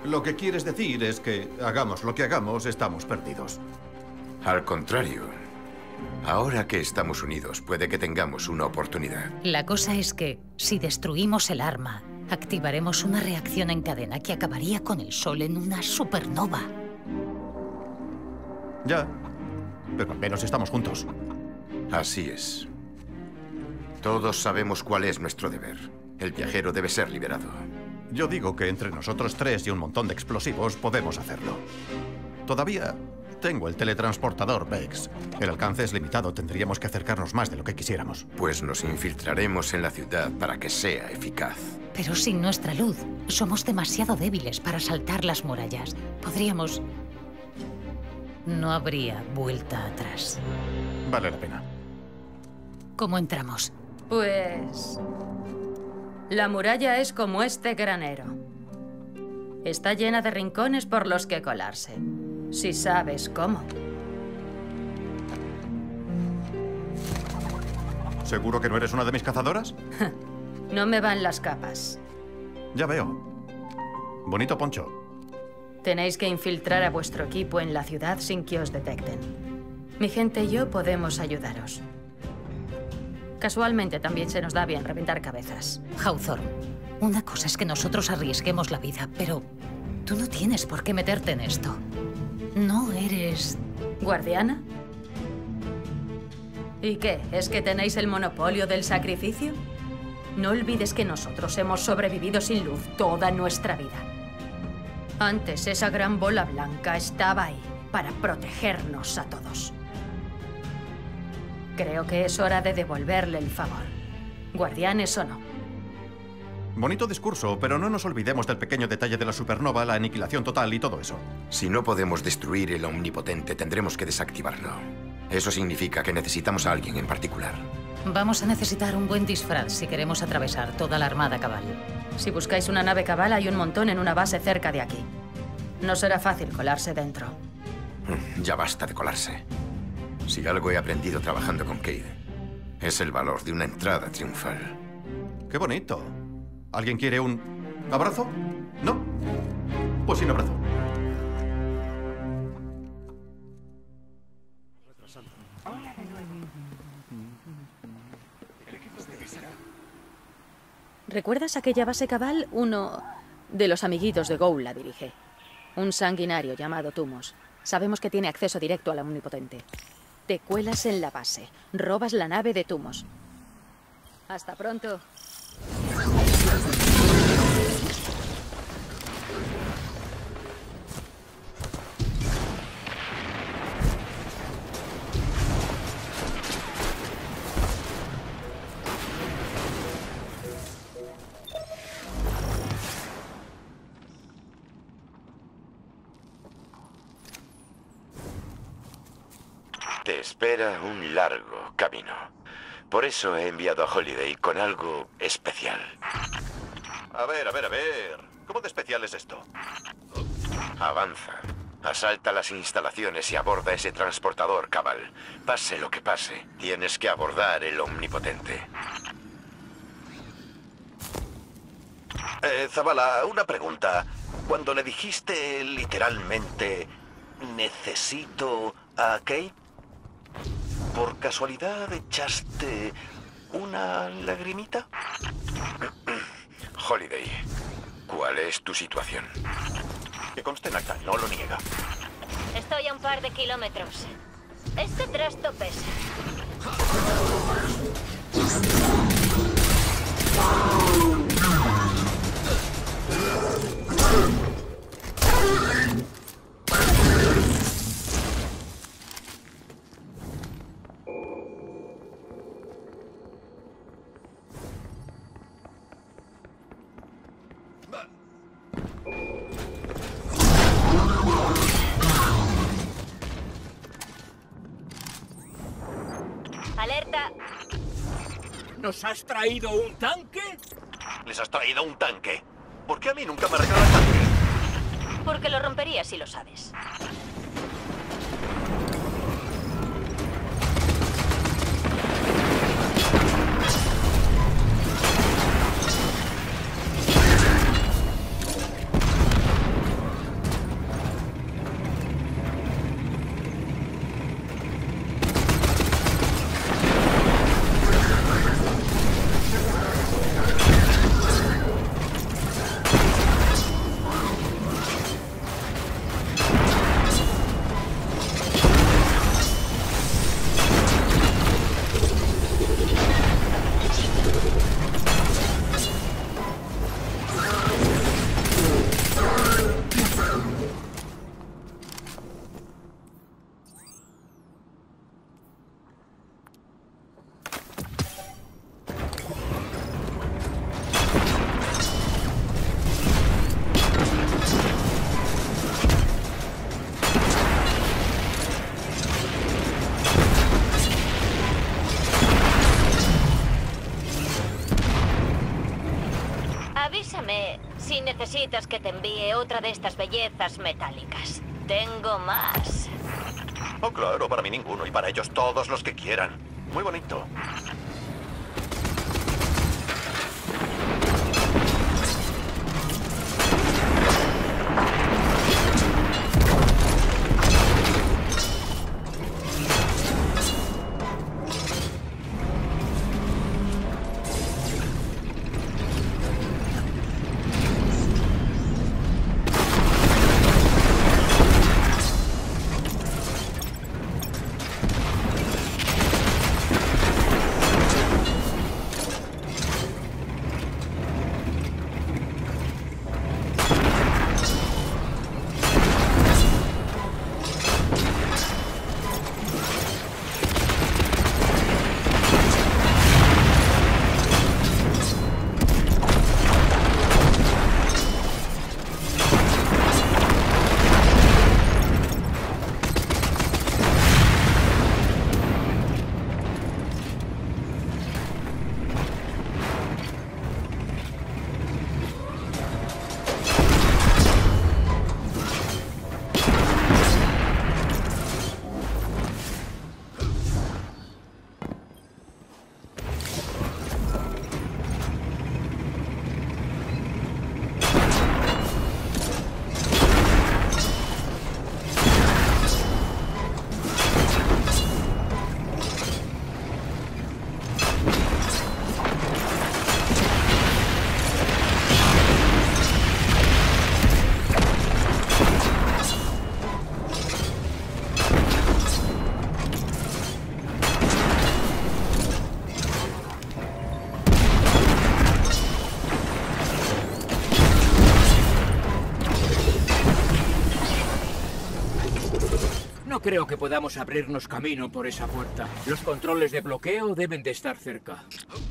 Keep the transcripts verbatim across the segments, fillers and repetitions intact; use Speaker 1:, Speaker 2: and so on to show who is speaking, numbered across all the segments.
Speaker 1: Lo que quieres decir es que, hagamos lo que hagamos, estamos perdidos.
Speaker 2: Al contrario. Ahora que estamos unidos, puede que tengamos una oportunidad.
Speaker 3: La cosa es que, si destruimos el arma, activaremos una reacción en cadena que acabaría con el Sol en una supernova.
Speaker 1: Ya, pero al menos estamos juntos.
Speaker 2: Así es. Todos sabemos cuál es nuestro deber. El viajero debe ser liberado.
Speaker 1: Yo digo que entre nosotros tres y un montón de explosivos podemos hacerlo. Todavía tengo el teletransportador Vex. El alcance es limitado, tendríamos que acercarnos más de lo que quisiéramos.
Speaker 2: Pues nos infiltraremos en la ciudad para que sea eficaz.
Speaker 3: Pero sin nuestra luz, somos demasiado débiles para saltar las murallas. Podríamos... No habría vuelta atrás.
Speaker 1: Vale la pena.
Speaker 3: ¿Cómo entramos?
Speaker 4: Pues... La muralla es como este granero. Está llena de rincones por los que colarse. Si sabes cómo.
Speaker 1: ¿Seguro que no eres una de mis cazadoras?
Speaker 4: No me van las capas.
Speaker 1: Ya veo. Bonito poncho.
Speaker 4: Tenéis que infiltrar a vuestro equipo en la ciudad sin que os detecten. Mi gente y yo podemos ayudaros. Casualmente también se nos da bien reventar cabezas.
Speaker 3: Hawthorne, una cosa es que nosotros arriesguemos la vida, pero tú no tienes por qué meterte en esto. No eres...
Speaker 4: ¿Guardiana? ¿Y qué? ¿Es que tenéis el monopolio del sacrificio? No olvides que nosotros hemos sobrevivido sin luz toda nuestra vida. Antes esa gran bola blanca estaba ahí para protegernos a todos. Creo que es hora de devolverle el favor. Guardianes o no.
Speaker 1: Bonito discurso, pero no nos olvidemos del pequeño detalle de la supernova, la aniquilación total y todo eso.
Speaker 2: Si no podemos destruir el Omnipotente, tendremos que desactivarlo. Eso significa que necesitamos a alguien en particular.
Speaker 3: Vamos a necesitar un buen disfraz si queremos atravesar toda la armada cabal.
Speaker 4: Si buscáis una nave cabal, hay un montón en una base cerca de aquí. No será fácil colarse dentro.
Speaker 2: Ya basta de colarse. Si algo he aprendido trabajando con Cayde, es el valor de una entrada triunfal.
Speaker 1: ¡Qué bonito! ¿Alguien quiere un abrazo? ¿No? Pues sin abrazo.
Speaker 4: ¿Recuerdas aquella base cabal? Uno de los amiguitos de Gould la dirige. Un sanguinario llamado Tumos. Sabemos que tiene acceso directo al Omnipotente. Te cuelas en la base. Robas la nave de Tumos. Hasta pronto.
Speaker 2: Te espera un largo camino. Por eso he enviado a Holiday con algo especial.
Speaker 1: A ver, a ver, a ver. ¿Cómo de especial es esto?
Speaker 2: Avanza. Asalta las instalaciones y aborda ese transportador cabal. Pase lo que pase, tienes que abordar el Omnipotente.
Speaker 5: Eh, Zavala, una pregunta. Cuando le dijiste literalmente necesito a Kate, ¿por casualidad echaste una lagrimita?
Speaker 2: Holiday, ¿cuál es tu situación?
Speaker 5: Que conste en acta, no lo niega.
Speaker 6: Estoy a un par de kilómetros. Este trasto pesa. ¡Alerta!
Speaker 7: ¿Nos has traído un tanque?
Speaker 5: ¿Les has traído un tanque? ¿Por qué a mí nunca me regalan tanque?
Speaker 6: Porque lo rompería si lo sabes. si necesitas que te envíe otra de estas bellezas metálicas. Tengo más.
Speaker 5: Oh, claro, para mí ninguno y para ellos todos los que quieran. Muy bonito.
Speaker 7: No creo que podamos abrirnos camino por esa puerta. Los controles de bloqueo deben de estar cerca.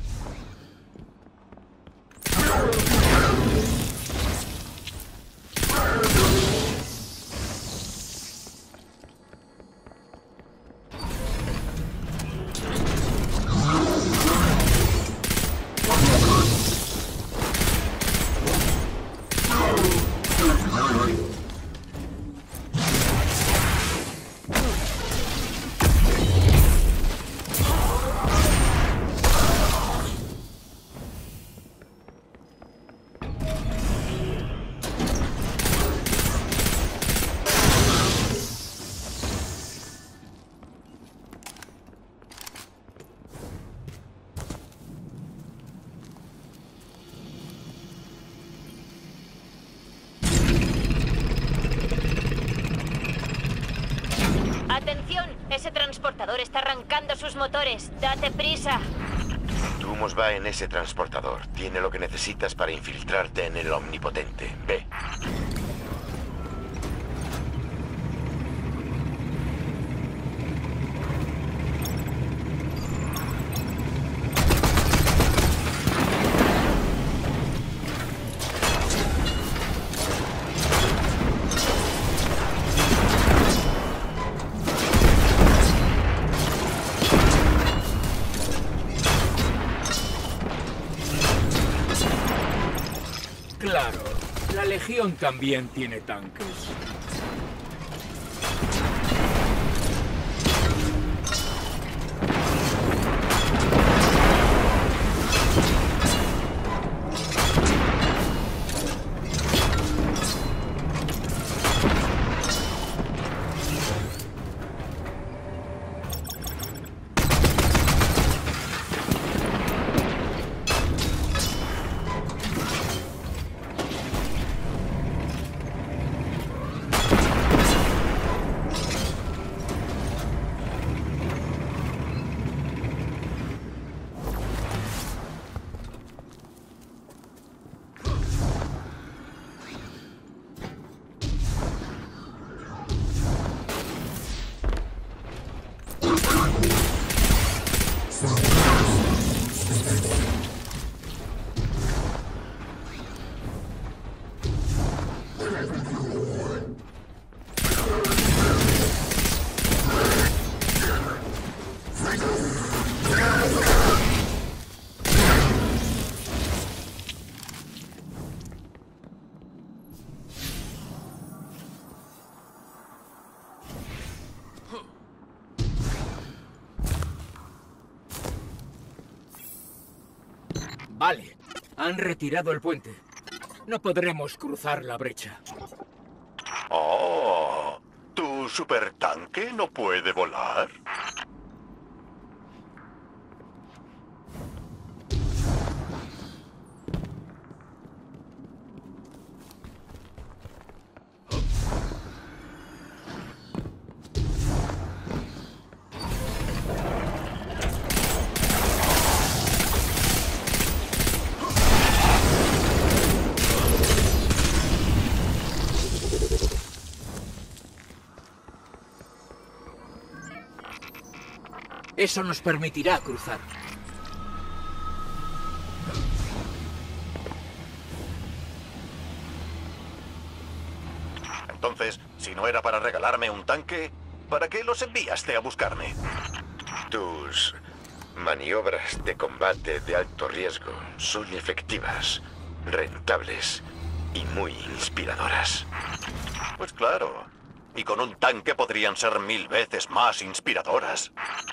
Speaker 6: ¡Atención! Ese transportador está arrancando sus motores. ¡Date prisa!
Speaker 2: Tumos va en ese transportador. Tiene lo que necesitas para infiltrarte en el Omnipotente. Ve.
Speaker 7: Claro, la Legión también tiene tanques. Vale. Han retirado el puente. No podremos cruzar la brecha.
Speaker 5: Oh, ¿tu supertanque no puede volar?
Speaker 7: Eso nos permitirá cruzar.
Speaker 5: Entonces, si no era para regalarme un tanque, ¿para qué los enviaste a buscarme?
Speaker 2: Tus maniobras de combate de alto riesgo son efectivas, rentables y muy inspiradoras.
Speaker 5: Pues claro. Y con un tanque podrían ser mil veces más inspiradoras.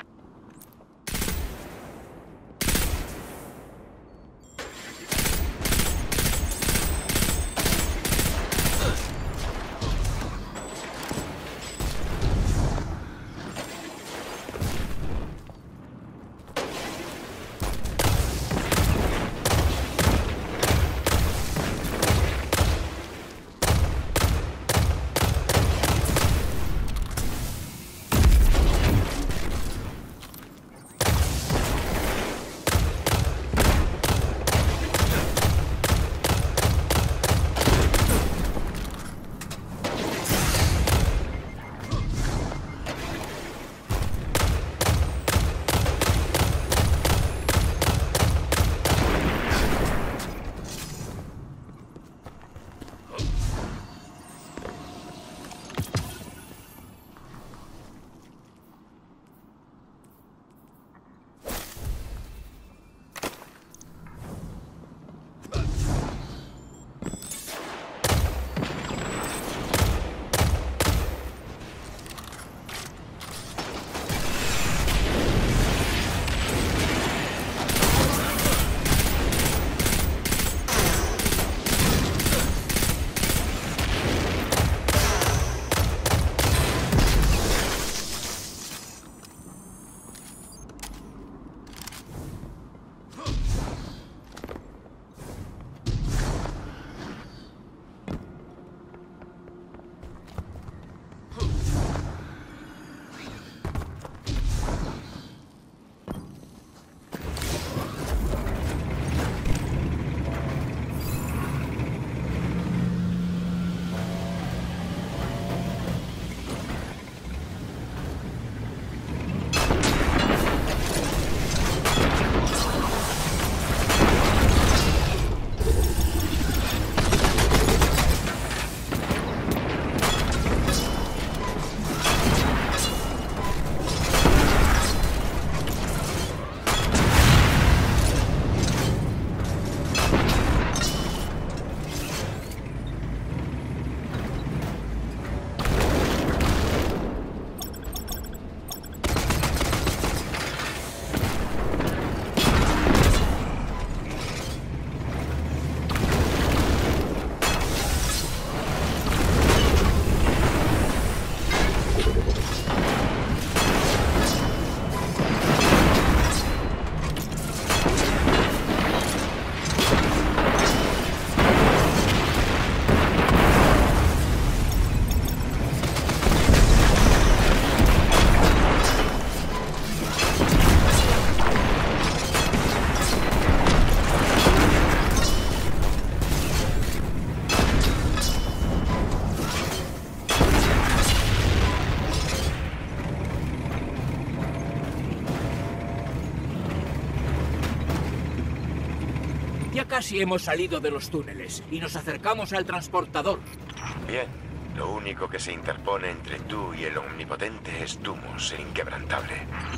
Speaker 7: Ya casi hemos salido de los túneles y nos acercamos al transportador.
Speaker 2: Bien. Lo único que se interpone entre tú y el Omnipotente es Tumos, el Inquebrantable.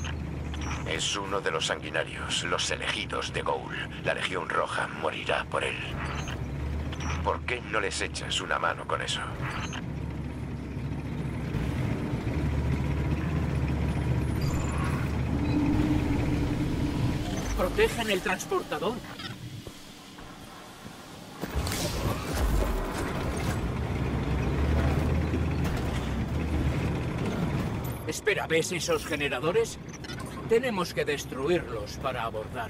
Speaker 2: Es uno de los sanguinarios, los elegidos de Ghoul. La Legión Roja morirá por él. ¿Por qué no les echas una mano con eso?
Speaker 7: Protegen el transportador. Espera, ¿ves esos generadores? Tenemos que destruirlos para abordar.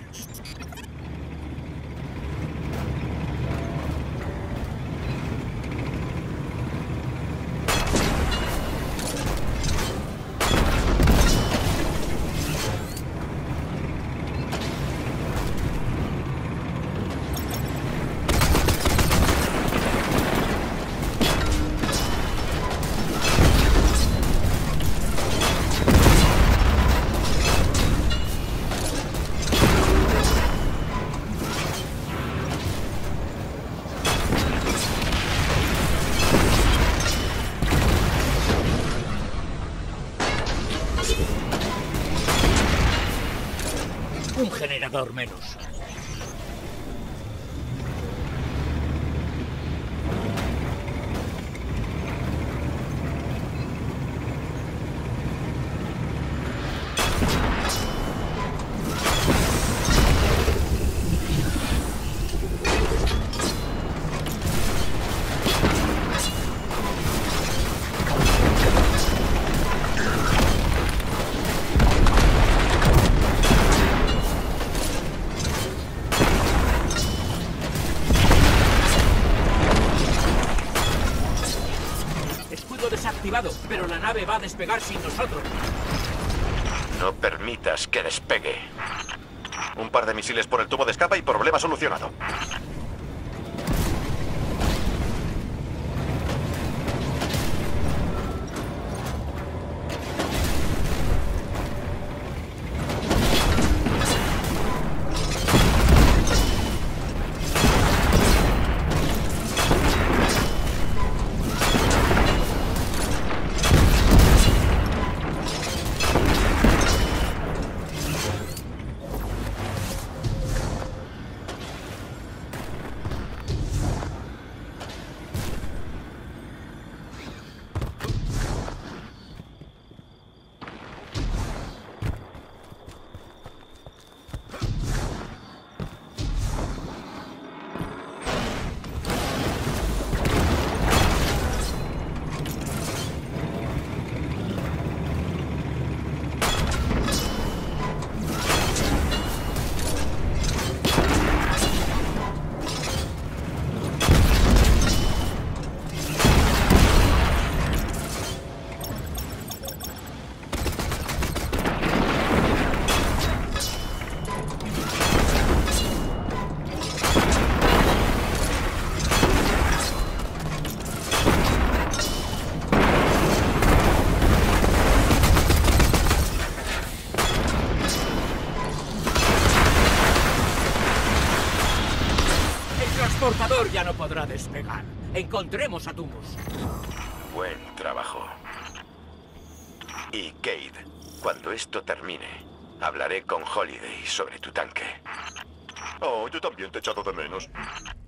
Speaker 7: Un generador menos. Desactivado, pero la nave va a despegar sin nosotros.
Speaker 2: No permitas que despegue. Un par de misiles por el tubo de escape y problema solucionado.
Speaker 7: El transportador ya no podrá despegar. Encontremos a Tumus.
Speaker 2: Buen trabajo. Y Cade, cuando esto termine, hablaré con Holiday sobre tu tanque.
Speaker 5: Oh, yo también te he echado de menos.